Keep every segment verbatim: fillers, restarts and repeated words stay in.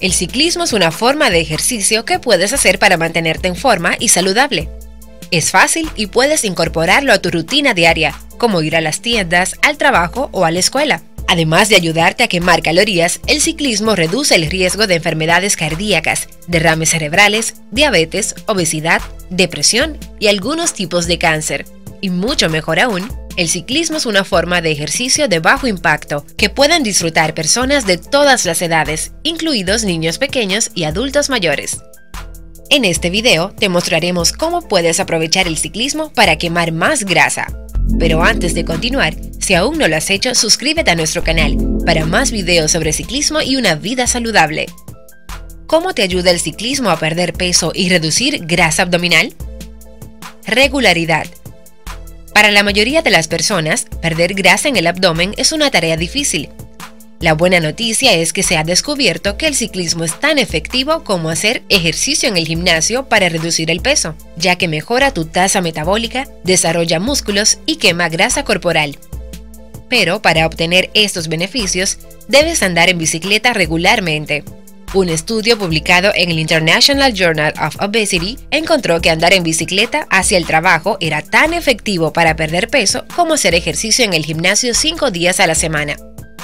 El ciclismo es una forma de ejercicio que puedes hacer para mantenerte en forma y saludable. Es fácil y puedes incorporarlo a tu rutina diaria, como ir a las tiendas, al trabajo o a la escuela. Además de ayudarte a quemar calorías, el ciclismo reduce el riesgo de enfermedades cardíacas, derrames cerebrales, diabetes, obesidad, depresión y algunos tipos de cáncer. Y mucho mejor aún, el ciclismo es una forma de ejercicio de bajo impacto que pueden disfrutar personas de todas las edades, incluidos niños pequeños y adultos mayores. En este video te mostraremos cómo puedes aprovechar el ciclismo para quemar más grasa. Pero antes de continuar, si aún no lo has hecho, suscríbete a nuestro canal para más videos sobre ciclismo y una vida saludable. ¿Cómo te ayuda el ciclismo a perder peso y reducir grasa abdominal? Regularidad. Para la mayoría de las personas, perder grasa en el abdomen es una tarea difícil. La buena noticia es que se ha descubierto que el ciclismo es tan efectivo como hacer ejercicio en el gimnasio para reducir el peso, ya que mejora tu tasa metabólica, desarrolla músculos y quema grasa corporal. Pero para obtener estos beneficios, debes andar en bicicleta regularmente. Un estudio publicado en el International Journal of Obesity encontró que andar en bicicleta hacia el trabajo era tan efectivo para perder peso como hacer ejercicio en el gimnasio cinco días a la semana.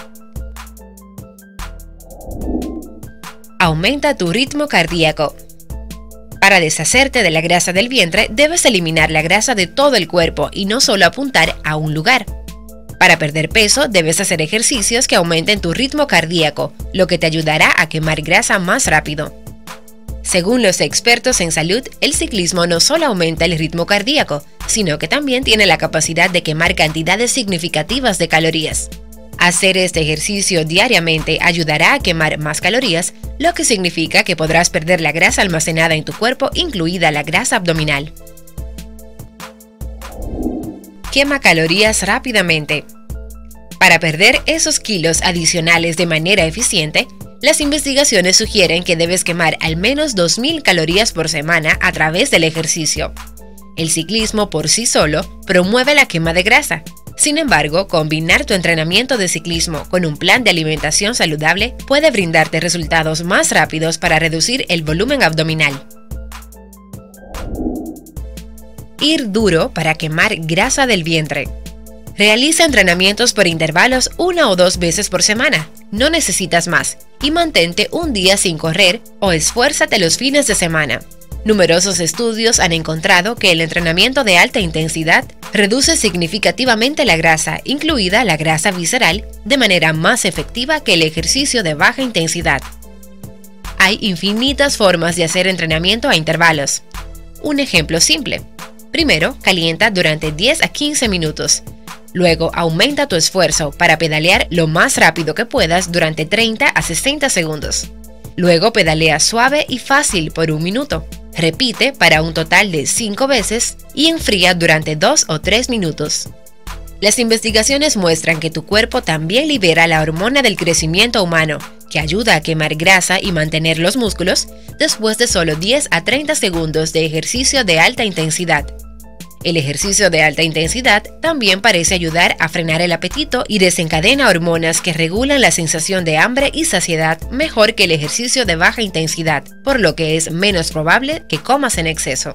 Aumenta tu ritmo cardíaco. Para deshacerte de la grasa del vientre, debes eliminar la grasa de todo el cuerpo y no solo apuntar a un lugar. Para perder peso, debes hacer ejercicios que aumenten tu ritmo cardíaco, lo que te ayudará a quemar grasa más rápido. Según los expertos en salud, el ciclismo no solo aumenta el ritmo cardíaco, sino que también tiene la capacidad de quemar cantidades significativas de calorías. Hacer este ejercicio diariamente ayudará a quemar más calorías, lo que significa que podrás perder la grasa almacenada en tu cuerpo, incluida la grasa abdominal. Quema calorías rápidamente. Para perder esos kilos adicionales de manera eficiente, las investigaciones sugieren que debes quemar al menos dos mil calorías por semana a través del ejercicio. El ciclismo por sí solo promueve la quema de grasa. Sin embargo, combinar tu entrenamiento de ciclismo con un plan de alimentación saludable puede brindarte resultados más rápidos para reducir el volumen abdominal. Ir duro para quemar grasa del vientre. Realiza entrenamientos por intervalos una o dos veces por semana, no necesitas más, y mantente un día sin correr o esfuérzate los fines de semana. Numerosos estudios han encontrado que el entrenamiento de alta intensidad reduce significativamente la grasa, incluida la grasa visceral, de manera más efectiva que el ejercicio de baja intensidad. Hay infinitas formas de hacer entrenamiento a intervalos. Un ejemplo simple. Primero, calienta durante diez a quince minutos. Luego, aumenta tu esfuerzo para pedalear lo más rápido que puedas durante treinta a sesenta segundos. Luego, pedalea suave y fácil por un minuto. Repite para un total de cinco veces y enfría durante dos o tres minutos. Las investigaciones muestran que tu cuerpo también libera la hormona del crecimiento humano, que ayuda a quemar grasa y mantener los músculos después de solo diez a treinta segundos de ejercicio de alta intensidad. El ejercicio de alta intensidad también parece ayudar a frenar el apetito y desencadena hormonas que regulan la sensación de hambre y saciedad mejor que el ejercicio de baja intensidad, por lo que es menos probable que comas en exceso.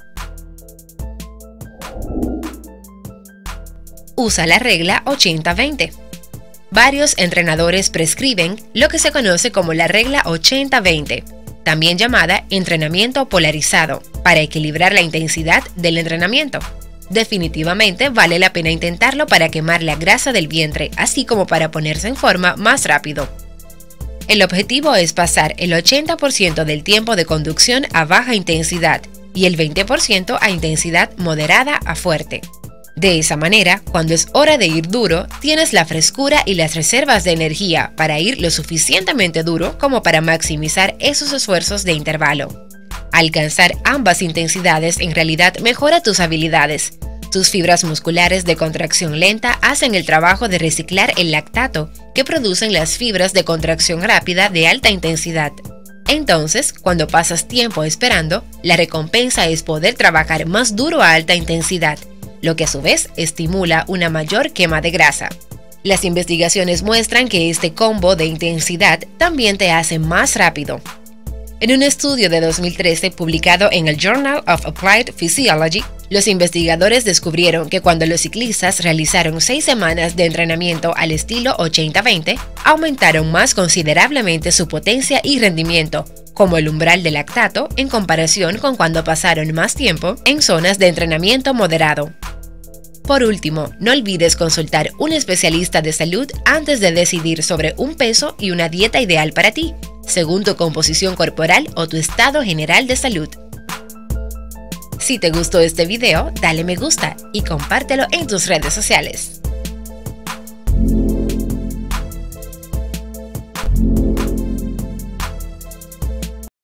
Usa la regla ochenta veinte. Varios entrenadores prescriben lo que se conoce como la regla ochenta veinte, también llamada entrenamiento polarizado, para equilibrar la intensidad del entrenamiento. Definitivamente vale la pena intentarlo para quemar la grasa del vientre, así como para ponerse en forma más rápido. El objetivo es pasar el ochenta por ciento del tiempo de conducción a baja intensidad y el veinte por ciento a intensidad moderada a fuerte. De esa manera, cuando es hora de ir duro, tienes la frescura y las reservas de energía para ir lo suficientemente duro como para maximizar esos esfuerzos de intervalo. Alcanzar ambas intensidades en realidad mejora tus habilidades. Tus fibras musculares de contracción lenta hacen el trabajo de reciclar el lactato que producen las fibras de contracción rápida de alta intensidad. Entonces, cuando pasas tiempo esperando, la recompensa es poder trabajar más duro a alta intensidad, lo que a su vez estimula una mayor quema de grasa. Las investigaciones muestran que este combo de intensidad también te hace más rápido. En un estudio de dos mil trece publicado en el Journal of Applied Physiology, los investigadores descubrieron que cuando los ciclistas realizaron seis semanas de entrenamiento al estilo ochenta veinte, aumentaron más considerablemente su potencia y rendimiento, como el umbral de lactato, en comparación con cuando pasaron más tiempo en zonas de entrenamiento moderado. Por último, no olvides consultar un especialista de salud antes de decidir sobre un peso y una dieta ideal para ti, según tu composición corporal o tu estado general de salud. Si te gustó este video, dale me gusta y compártelo en tus redes sociales.